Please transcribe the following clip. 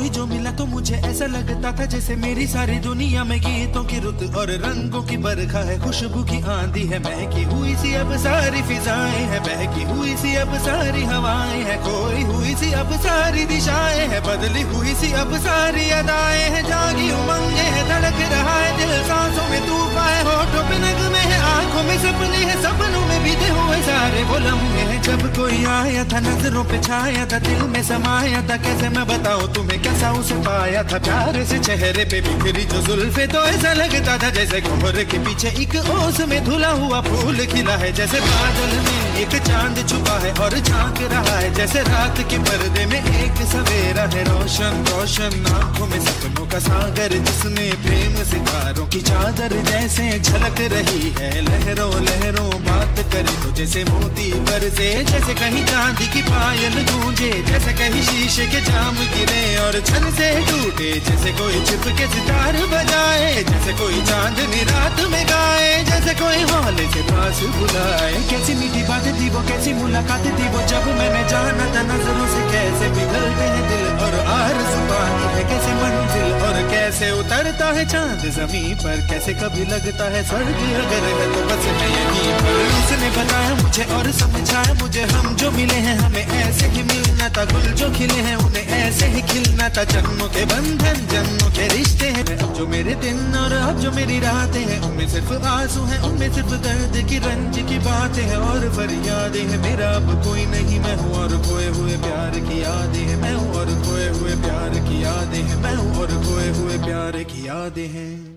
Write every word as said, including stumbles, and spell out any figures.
कोई जो मिला तो मुझे ऐसा लगता था जैसे मेरी सारी दुनिया में गीतों की रुत और रंगों की बरखा है, खुशबू की आंधी है, महकी हुई सी अब सारी फिजाएं हैं, बहकी हुई सी अब सारी हवाएं हैं, खोई हुई सी अब सारी दिशाएं हैं, बदली हुई सी अब सारी अदाएं हैं, जागी उमंगे है, धड़क रहा है दिल, सांसों में तूफान है, होठों पे नगमे है, आंखों में सपने हैं, सपनों में बीते हुए सारे वो लम्हे हैं। जब कोई आया था नजरों पे छाया था, दिल में समाया था, कैसे मैं बताऊं तुम्हें कैसा उसे पाया था, प्यार से चेहरे पे बिखरी जो जुल्फे तो ऐसा लगता था जैसे कोहरे के पीछे एक ओस में धुला हुआ फूल खिला है, जैसे बादल में एक चांद छुपा है और झांक रहा है, जैसे रात के पर्दे में एक सवेरा है, रोशन रोशन आंखों में सपनों का सागर, जिसने प्रेम सितारों की चादर जैसे झलक रही है, लहरों लहरों बात करे तो जैसे मोती बरसे, जैसे कहीं चांदी की पायल गूंजे, जैसे कहीं शीशे के जाम गिरे और छन से टूटे, जैसे कोई छिप के सितार बजाए, जैसे कोई चांदनी रात में गाए, जैसे कोई हौले से पास बुलाए। कैसी मीठी बातें थी वो, कैसी मुलाकातें थी वो, जब मैंने जाना था नजरों से कैसे पिघलते हैं दिल और आरज़ू पानी है, कैसे मंजिल और कैसे उतरता है चांद जमीन पर, कैसे कभी लगता है स्वर्ग अगर है तो बस मैं यहीं पर। उसने बताया मुझे और समझाया मुझे, हम जो मिले हैं हमें ऐसे ही मिलना था, गुल जो खिले हैं उन्हें ऐसे ही खिलना था, जन्मों के बंधन जन्मों के रिश्ते हैं, अब जो मेरे दिन और अब जो मेरी रातें हैं उनमें सिर्फ आंसू हैं, उनमें सिर्फ दर्द की रंज की बातें हैं और फरियादें हैं, मेरा अब कोई नहीं मैं हूँ और खोए हुए प्यार की यादें हैं, मैं हूँ और खोए हुए प्यार की यादें हैं, मैं हूँ और खोए हुए प्यार की यादें हैं।